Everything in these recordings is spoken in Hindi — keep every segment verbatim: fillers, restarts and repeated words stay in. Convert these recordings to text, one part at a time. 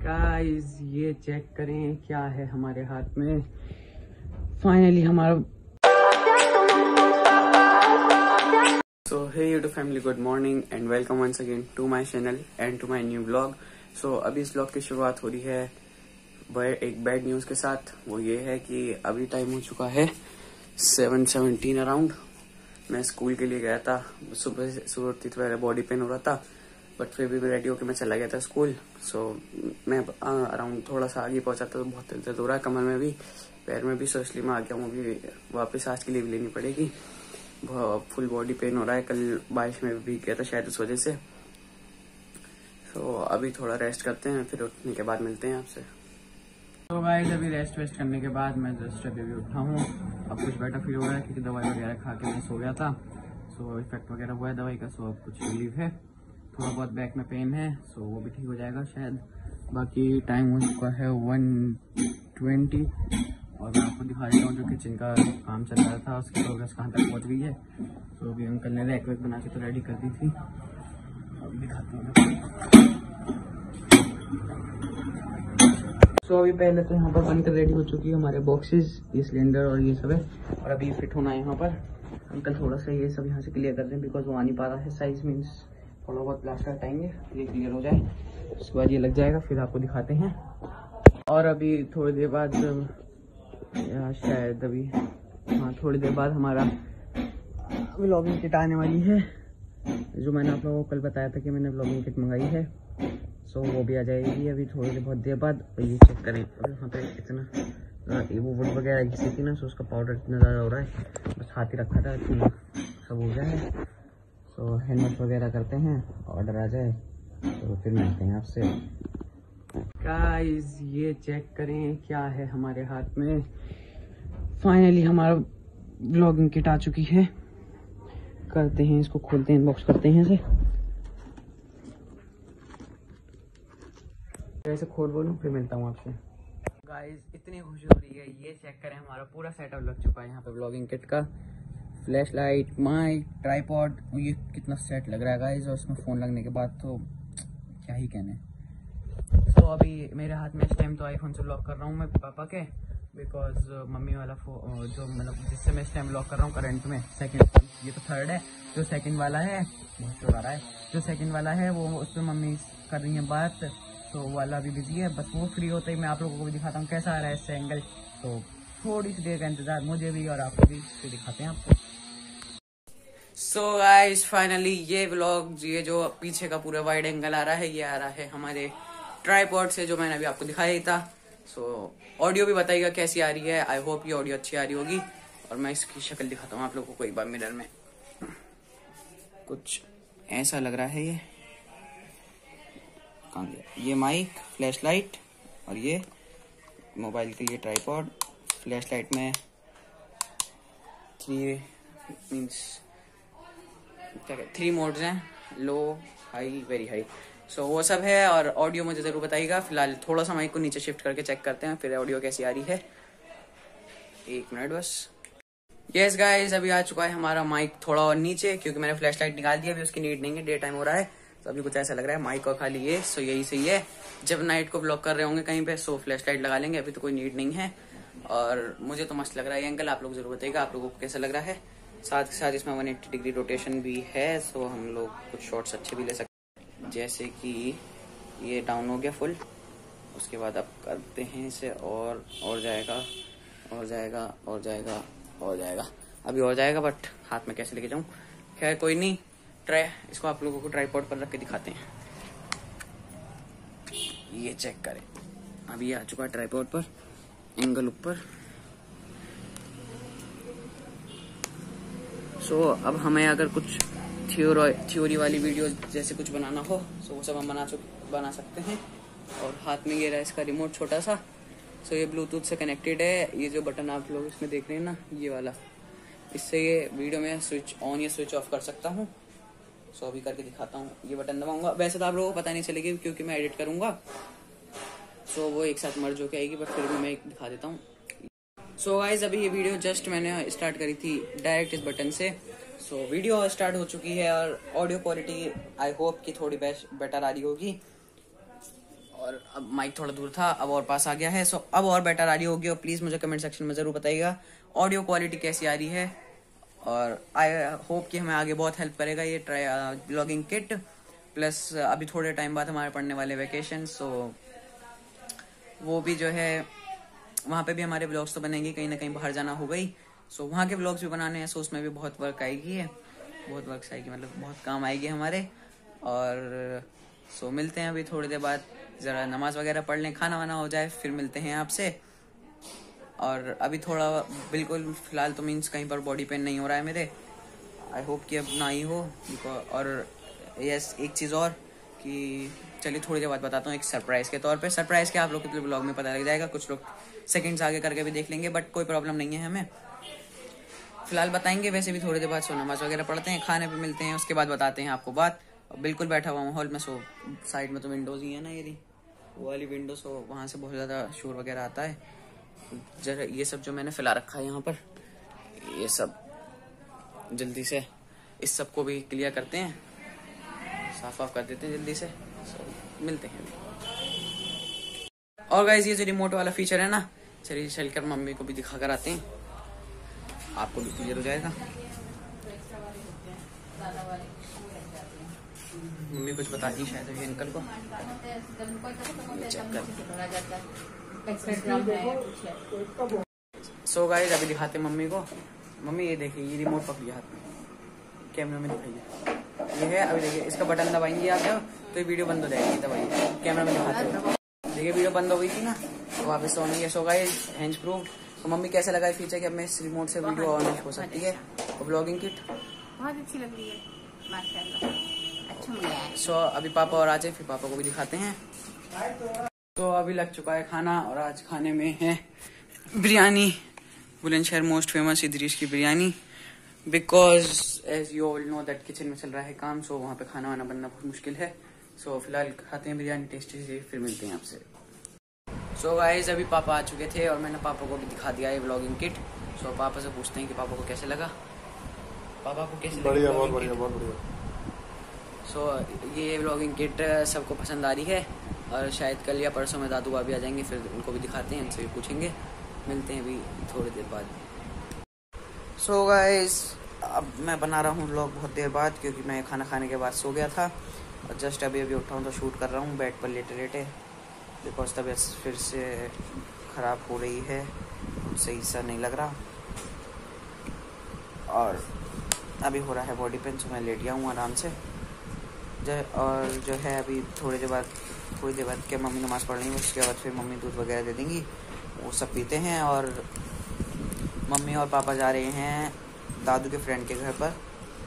गाइस ये चेक करें क्या है हमारे हाथ में। फाइनली हमारा so hey YouTube family, good morning and welcome once again to my channel and to my new blog. So अभी इस ब्लॉग की शुरुआत हो रही है एक बैड न्यूज के साथ। वो ये है कि अभी टाइम हो चुका है सेवन सेवनटीन अराउंड। मैं स्कूल के लिए गया था, सुबह सुबह उठती तो मेरा बॉडी पेन हो रहा था, बट फिर भी मैं रेडी होकर मैं चला गया था स्कूल। सो मैं अराउंड थोड़ा सा आगे पहुंचा था तो बहुत दर्द हो रहा है कमर में भी, पैर में भी, सो इसलिए मैं आ गया हूँ। अभी वापस आज के लिए भी लेनी पड़ेगी। फुल बॉडी पेन हो रहा है, कल बारिश में भी भीग गया था शायद उस वजह से। तो अभी थोड़ा रेस्ट करते हैं, फिर उठने के बाद मिलते हैं आपसे। तो गाइस अभी रेस्ट वेस्ट करने के बाद मैं जस्ट अभी भी उठा हूँ। अब कुछ बेटर फील हो रहा है क्योंकि दवाई वगैरह खा के मैं सो गया था। सो इफेक्ट वगैरह हुआ है दवाई का, सो अब कुछ रिलीफ है। थोड़ा बहुत बैक में पेन है, सो वो भी ठीक हो जाएगा शायद। बाकी टाइम हो चुका है वन ट्वेंटी और मैं आपको दिखा देता हूँ जो किचन का काम चल रहा था उसकी प्रोग्रेस कहाँ तक पहुँच गई है। तो अभी अंकल ने रैक वैक बना के तो रेडी कर दी थी, अब दिखाते हैं। तो अभी पहले तो यहाँ पर बनकर रेडी हो चुकी है हमारे बॉक्सेस, ये सिलेंडर और ये सब है, और अभी फिट होना है यहाँ पर। अंकल थोड़ा सा ये सब यहाँ से क्लियर कर दें बिकॉज वो आ नहीं पा रहा है साइज, मीन्स थोड़ा बहुत प्लास्टर हटाएंगे, ये क्लियर हो जाए उसके बाद ये लग जाएगा, फिर आपको दिखाते हैं। और अभी थोड़ी देर बाद शायद अभी हाँ थोड़ी देर बाद हमारा व्लॉगिंग किट आने वाली है, जो मैंने आप लोगों को कल बताया था कि मैंने व्लॉगिंग किट मंगाई है। सो वो भी आ जाएगी अभी थोड़ी देर बहुत देर बाद। और ये चेक करें अभी वहाँ पे इतना वो वुड वगैरह घिसी थी ना, सो उसका पाउडर इतना ज़्यादा हो रहा है, बस हाथ ही रखा था इतना सब हो जाए। सो हैंडवर्क वगैरह करते हैं, ऑर्डर आ जाए तो फिर मिलते हैं आपसे। गाइस ये चेक करें क्या है हमारे हाथ में। फाइनली हमारा व्लॉगिंग किट आ चुकी है। करते हैं इसको, खोलते हैं, बॉक्स करते हैं इसे। ऐसे खोल बोलूं फिर मिलता हूँ आपसे। गाइस इतनी खुशी हो रही है, ये चेक करें हमारा पूरा सेटअप लग चुका है यहाँ पे व्लॉगिंग किट का। फ्लैश लाइट, माइक, ट्राइपॉड, ये कितना सेट लग रहा है गाइस। और उसमें फ़ोन लगने के बाद तो क्या ही कहने। तो अभी मेरे हाथ में इस टाइम तो आईफोन से ब्लॉग कर रहा हूँ मैं पापा के, बिकॉज मम्मी वाला फोन जो मतलब जिससे मैं इस टाइम ब्लॉग कर रहा हूँ करंट में सेकंड, ये तो थर्ड है। जो सेकंड वाला है बहुत शोर आ रहा है, जो सेकंड वाला है वो उस पर मम्मी कर रही है बात, तो वाला भी बिजी है। बस वो फ्री होते ही मैं आप लोगों को भी दिखाता हूँ कैसा आ रहा है इससे एंगल। तो थोड़ी सी देर का इंतजार मुझे भी और आपको भी, फिर दिखाते हैं आपको। सो गाइस फाइनली ये व्लॉग, ये जो पीछे का पूरा वाइड एंगल आ रहा है, ये आ रहा है हमारे ट्राइपॉड से जो मैंने अभी आपको दिखाया ही था। सो so, ऑडियो भी बताइएगा कैसी आ रही है। आई होप ये ऑडियो अच्छी आ रही होगी। और मैं इसकी शक्ल दिखाता हूँ आप लोगों को एक बार मिरर में। कुछ ऐसा लग रहा है। ये कहाँ गया? ये माइक, फ्लैश लाइट और ये मोबाइल के लिए ट्राइपॉड। फ्लैश लाइट में थ्री मीन्स क्या कहते थ्री मोड्स हैं, low, high, very high. So वो सब है। और ऑडियो मुझे ज़रूर बताइएगा। फिलहाल थोड़ा सा माइक को नीचे शिफ्ट करके चेक करते हैं फिर ऑडियो कैसी आ रही है। एक मिनट बस। यस गाइस अभी आ चुका है हमारा माइक थोड़ा और नीचे, क्योंकि मैंने फ्लैश लाइट निकाल दी, अभी उसकी नीड नहीं है, डे टाइम हो रहा है तो अभी कुछ ऐसा लग रहा है माइक और खाली ये। सो यही सही है, जब नाइट को ब्लॉक कर रहे होंगे कहीं पे सो फ्लैश लाइट लगा लेंगे, अभी तो कोई नीड नहीं है। और मुझे तो मस्त लग रहा है एंगल, आप लोग जरूर बताइएगा आप लोगों को कैसा लग रहा है। साथ ही साथ इसमें वन एट्टी डिग्री रोटेशन भी है, सो हम लोग कुछ शॉट्स अच्छे भी ले सकते हैं। जैसे कि ये डाउन हो गया फुल, उसके बाद अब करते हैं इसे और और जाएगा और जाएगा और जाएगा और जाएगा, अभी और जाएगा बट हाथ में कैसे लेके जाऊं। खैर कोई नहीं, ट्राई इसको आप लोगों को ट्राइपॉड पर रख के दिखाते हैं। ये चेक करें अभी आ चुका है ट्राइपॉड पर, एंगल ऊपर। सो so, अब हमें अगर कुछ थ्योरी थ्योरी वाली वीडियो जैसे कुछ बनाना हो सो वो सब हम बना बना सकते हैं। और हाथ में ये रहा इसका रिमोट छोटा सा। सो ये ब्लूटूथ से कनेक्टेड है। ये जो बटन आप लोग इसमें देख रहे हैं ना, ये वाला, इससे ये वीडियो में स्विच ऑन या स्विच ऑफ कर सकता हूँ। सो अभी करके दिखाता हूँ। ये बटन दबाऊंगा, वैसे तो आप लोगों को पता नहीं चलेगी क्योंकि मैं एडिट करूंगा, सो वो एक साथ मर्ज होके आएगी, बट फिर भी मैं दिखा देता हूँ। सो गाइज अभी ये वीडियो जस्ट मैंने स्टार्ट करी थी डायरेक्ट इस बटन से। सो so, वीडियो स्टार्ट हो चुकी है और ऑडियो क्वालिटी आई होप कि थोड़ी बेटर आ रही होगी। और अब माइक थोड़ा दूर था, अब और पास आ गया है। सो अब और बेटर आ रही होगी, और प्लीज मुझे कमेंट सेक्शन में जरूर बताइएगा ऑडियो क्वालिटी कैसी आ रही है। और आई होप कि हमें आगे बहुत हेल्प करेगा ये ट्राई ब्लॉगिंग किट। प्लस अभी थोड़े टाइम बाद हमारे पढ़ने वाले वेकेशन, सो वो भी जो है वहाँ पे भी हमारे ब्लॉग्स तो बनेंगे, कहीं ना कहीं बाहर जाना हो गई, सो वहाँ के ब्लॉग्स भी बनाने हैं। सो उसमें भी बहुत वर्क आएगी है, बहुत वर्क आएगी, मतलब बहुत काम आएगी हमारे। और सो मिलते हैं अभी थोड़ी देर बाद, ज़रा नमाज वगैरह पढ़ लें, खाना वाना हो जाए, फिर मिलते हैं आपसे। और अभी थोड़ा बिल्कुल फ़िलहाल तो मीन्स कहीं पर बॉडी पेन नहीं हो रहा है मेरे, आई होप कि अब ना ही हो। और यस एक चीज़ और कि चलिए थोड़ी देर बाद बताता हूँ एक सरप्राइज़ के तौर पे। सरप्राइज़ के आप लोग के ब्लॉग में पता लग जाएगा, कुछ लोग सेकंड्स आगे करके भी देख लेंगे, बट कोई प्रॉब्लम नहीं है हमें, फिलहाल बताएंगे। वैसे भी थोड़ी देर बाद सो नमाज वगैरह पढ़ते हैं, खाने पे मिलते हैं, उसके बाद बताते हैं आपको बात। बिल्कुल बैठा हुआ माहौल में, सो साइड में तो विंडोज़ ही है ना, ये वो वाली विंडो, सो वहाँ से बहुत ज़्यादा शोर वगैरह आता है। जरा ये सब जो मैंने फैला रखा है यहाँ पर, ये सब जल्दी से इस सब को भी क्लियर करते हैं, साफ वाफ कर देते हैं जल्दी से। सो मिलते हैं अभी। और गाइस ये जो रिमोट वाला फीचर है ना, चलिए चलकर मम्मी को भी दिखा कर आते हैं, आपको भी क्लियर हो जाएगा। मम्मी कुछ बताती शायद अभी अंकल को, चेक कर। सो गाइस अभी दिखाते हैं मम्मी को। मम्मी ये देखिए, ये रिमोट पकड़िए हाथ में, कैमरा में दिखाइए, ये है। अभी देखिए इसका बटन दबाएंगे आप जब, तो ये वीडियो बंद हो जाएगी, दबाइए, कैमरा में दिखाते हैं। देखिए वीडियो बंद हो गई थी ना, तो वापस ऑन है। So guys hands proof. तो मम्मी कैसे लगा फीचर कि अब मैं इस रिमोट से वीडियो ऑन हो सकती है, और ब्लॉगिंग किट बहुत अच्छी लग रही है, माशाल्लाह अच्छा मिला है। सो अभी पापा और आ जाए, फिर पापा को भी दिखाते हैं। तो अभी लग चुका है खाना, और आज खाने में है बिरयानी, बुलंदशहर मोस्ट फेमस इदरीश की biryani. Because as you all know that kitchen में चल रहा है काम, सो वहाँ पे खाना वाना बनना बहुत मुश्किल है। सो so, फिलहाल खाते हैं बिरयानी टेस्टी से, फिर मिलते हैं आपसे। सो so, गाइस अभी पापा आ चुके थे, और मैंने पापा को भी दिखा दिया है व्लॉगिंग किट। सो so, पापा से पूछते हैं कि पापा को कैसे लगा। पापा को कैसे लगा? बढ़िया, बहुत बढ़िया, बहुत बढ़िया। सो so, ये व्लॉगिंग किट सबको पसंद आ रही है, और शायद कल या परसों में दादू भाभी आ जाएंगे, फिर उनको भी दिखाते हैं, उनसे भी पूछेंगे। मिलते हैं अभी थोड़ी देर बाद। सो so, गाइस अब मैं बना रहा हूँ व्लॉग बहुत देर बाद, क्योंकि मैं खाना खाने के बाद सो गया था, और जस्ट अभी अभी उठा हूँ तो शूट कर रहा हूँ बेड पर लेटे लेटे, बिकॉज तबीयत फिर से ख़राब हो रही है, सही सा नहीं लग रहा, और अभी हो रहा है बॉडी पेन। सो मैं लेट गया हूँ आराम से जो, और जो है अभी थोड़ी देर बाद थोड़ी देर बाद क्या मम्मी नमाज़ पढ़ लेंगी, उसके बाद फिर मम्मी दूध वगैरह दे देंगी, वो सब पीते हैं। और मम्मी और पापा जा रहे हैं दादू के फ्रेंड के घर पर,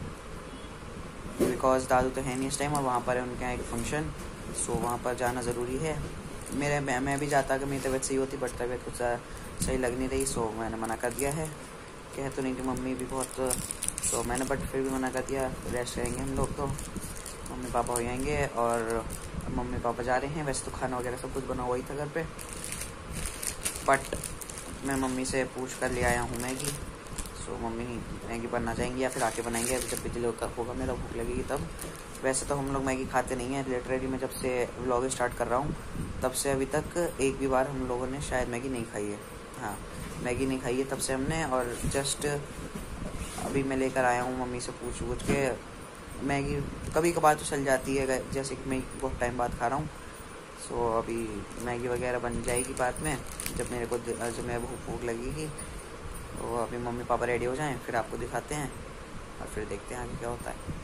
बिकॉज दादू तो है नहीं इस टाइम, और वहाँ पर है उनके यहाँ एक फंक्शन, सो वहाँ पर जाना ज़रूरी है। मेरे मैं, मैं भी जाता कि मेरी तबीयत सही होती, बट तबीयत कुछ सही लग नहीं रही, सो मैंने मना कर दिया है। कह तो नहीं थी मम्मी भी बहुत, सो मैंने बट फिर भी मना कर दिया, रेस्ट करेंगे हम लोग, तो मम्मी पापा हो जाएंगे, और मम्मी पापा जा रहे हैं। वैसे तो खाना वगैरह सब कुछ बना हुआ ही था घर पे, बट मैं मम्मी से पूछ कर ले आया हूँ मैगी। सो मम्मी मैगी बनना चाहेंगी, या फिर आके बनाएंगे, जब बिजली होगा मेरा भूख लगेगी तब। वैसे तो हम लोग मैगी खाते नहीं हैं, लिटरली मैं जब से व्लॉग स्टार्ट कर रहा हूँ तब से अभी तक एक भी बार हम लोगों ने शायद मैगी नहीं खाई है। हाँ, मैगी नहीं खाई है तब से हमने, और जस्ट अभी मैं लेकर आया हूँ मम्मी से पूछ पूछ के। मैगी कभी कभार तो चल जाती है, जैसे कि मैं बहुत टाइम बाद खा रहा हूँ। सो so, अभी मैगी वगैरह बन जाएगी बाद में, जब मेरे को जब मेरे भूख भूख लगेगी। तो अभी मम्मी पापा रेडी हो जाएं, फिर आपको दिखाते हैं, और फिर देखते हैं आगे क्या होता है।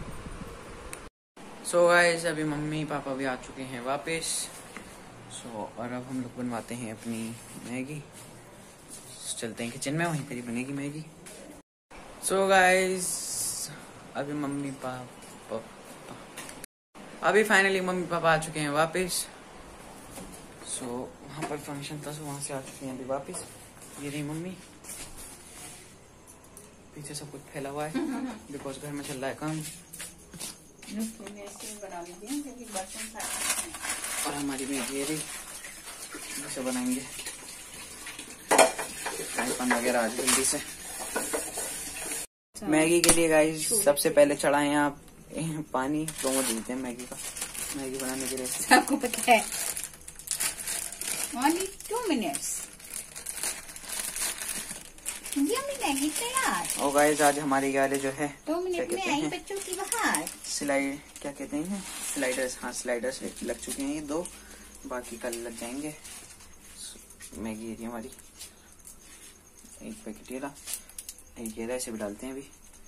सो so गाइस अभी मम्मी पापा भी आ चुके हैं वापस। सो so, और अब हम लोग बनवाते हैं अपनी मैगी, चलते हैं किचन में, वहीं पर ही बनेगी मैगी। सो so गाइस अभी मम्मी पापा अभी फाइनली मम्मी पापा आ चुके हैं वापस। सो so, वहाँ पर फंक्शन था, सो वहाँ से आ चुके हैं अभी वापस। ये रही मम्मी, पीछे सब कुछ फैला हुआ है बिकॉज घर में चल रहा है काम। और हमारी मैगी ये रही, इसे बनाएंगे पान वगैरह आज जल्दी से। मैगी के लिए गाइस सबसे पहले चढ़ाएं आप पानी, तो वो देते हैं मैगी का, मैगी बनाने के लिए। आपको पता है Only two minutes. Yummy Maggi तैयार। और गाइस आज हमारी गाड़ी जो है दो मिनट में आई बच्चों की बाहर। स्लाइड क्या कहते हैं, स्लाइडर्स। हाँ स्लाइडर्स लग चुके हैं ये दो, बाकी कल लग जाएंगे। मैगी एरिया हमारी एक पैकेट ये रहा, एक ये रहा, इसे भी डालते हैं अभी।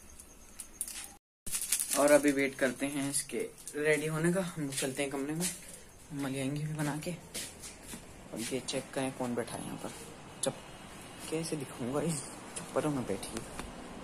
और अभी वेट करते हैं इसके रेडी होने का। हम लोग चलते हैं कमरे में, मम्मा ले आएंगे भी बना के। और ये चेक करें कौन बैठा है यहाँ पर। चप कैसे दिखाऊंगा, इस चप्परों में बैठी है।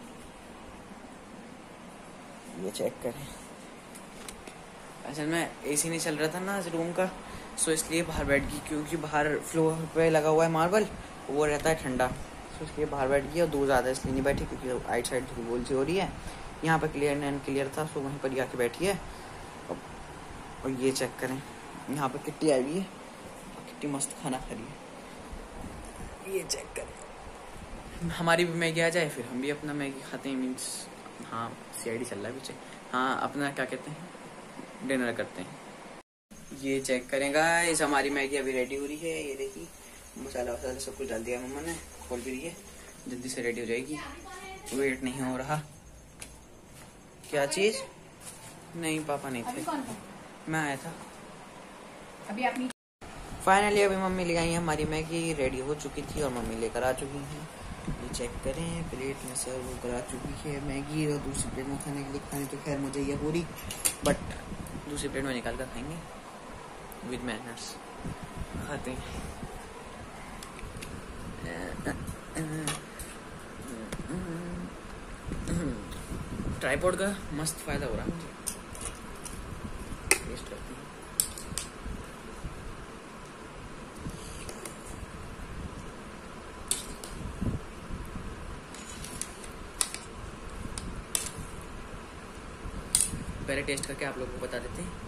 ये चेक करें। असल में एसी नहीं चल रहा था ना इस रूम का, सो इसलिए बाहर बैठ गई, क्योंकि बाहर फ्लोर पे लगा हुआ है मार्बल, वो रहता है ठंडा, तो इसलिए बाहर बैठ गई। और दूर ज़्यादा इसलिए नहीं बैठी क्योंकि आइट साइड धूल बोल सी हो रही है। यहाँ पर क्लियर एंड क्लियर था, सो वहीं पर ही आके बैठी है। और ये चेक करें, यहाँ पर किट्टी आई हुई है, किट्टी मस्त खाना खा रही है। ये चेक करें, हमारी भी मैगी आ जाए फिर हम भी अपना मैगी खाते हैं। मीन्स हाँ सीआईडी चल रहा है पीछे। हाँ अपना क्या कहते हैं, डिनर करते हैं। ये चेक करेंगा, इस हमारी मैगी अभी रेडी हो रही है। ये देखिए मसाला वसाला सब कुछ डाल दिया मम्मा ने, खोल भी रही है, जल्दी से रेडी हो जाएगी। वेट नहीं हो रहा। क्या चीज? नहीं पापा नहीं थे, मैं आया था अभी अपनी। फाइनली अभी मम्मी ले आई हमारी मैगी, रेडी हो चुकी थी और मम्मी लेकर आ चुकी हैं। ये चेक करें, प्लेट में सर्व होकर आ चुकी है मैगी। और दूसरी प्लेट में खाने के लिए खाने तो खैर मुझे ये पूरी, बट दूसरी प्लेट में निकाल कर खाएंगे विद मैनर्स। खाते हैं। ट्राइपॉड का मस्त फायदा हो रहा है मुझे। टेस्ट करते हैं। पहले टेस्ट करके आप लोगों को बता देते हैं।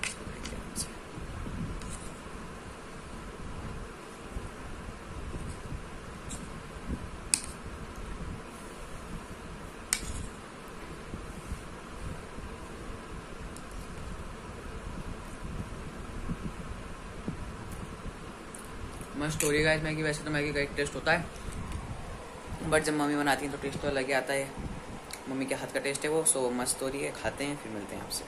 मस्त हो रही है मैगी। वैसे तो मैगी का एक टेस्ट होता है, बट जब मम्मी बनाती है तो टेस्ट तो अलग ही आता है। मम्मी के हाथ का टेस्ट है वो। सो मस्त हो रही है, खाते हैं फिर मिलते हैं आपसे।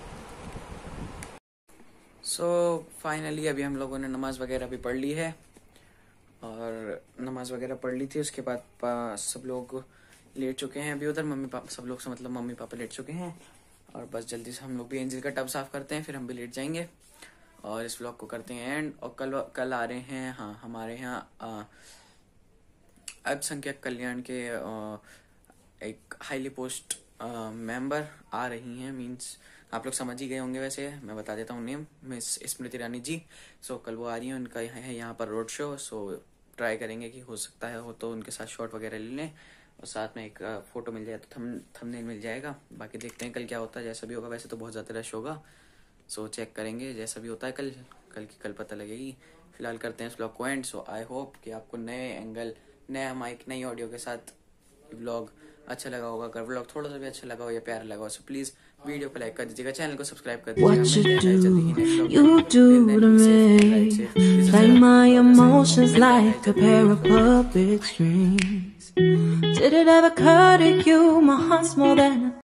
सो फाइनली अभी हम लोगों ने नमाज वगैरह भी पढ़ ली है, और नमाज वगैरह पढ़ ली थी। उसके बाद सब लोग लेट चुके हैं अभी उधर। मम्मी पापा सब लोग से मतलब मम्मी पापा लेट चुके हैं, और बस जल्दी से हम लोग भी एंजल का टब साफ करते हैं, फिर हम भी लेट जाएंगे और इस व्लॉग को करते हैं एंड। और कल कल आ रहे हैं हाँ हमारे यहाँ अल्पसंख्यक कल्याण के आ, एक हाईली पोस्ट मेंबर आ रही हैं। मींस आप लोग समझ ही गए होंगे, वैसे मैं बता देता हूँ नेम, मिस स्मृति ईरानी जी। सो कल वो आ रही हैं, उनका है यहाँ पर रोड शो। सो ट्राई करेंगे कि हो सकता है हो तो उनके साथ शॉट वगैरह ले लें, और साथ में एक फोटो मिल जाए तो थम थंबनेल मिल जाएगा। बाकी देखते हैं कल क्या होता है, जैसा भी होगा। वैसे तो बहुत ज़्यादा रश होगा, सो चेक करेंगे जैसा भी होता है। कल कल की कल पता लगेगी। फिलहाल करते हैं इस व्लॉग को एंड। सो आई होप कि आपको नए एंगल, नया माइक, नई ऑडियो के साथ व्लॉग अच्छा लगा होगा। अगर व्लॉग थोड़ा सा भी अच्छा लगा हो या प्यारा लगा हो, सो प्लीज वीडियो को लाइक कर दीजिएगा, चैनल को सब्सक्राइब कर दीजिएगा।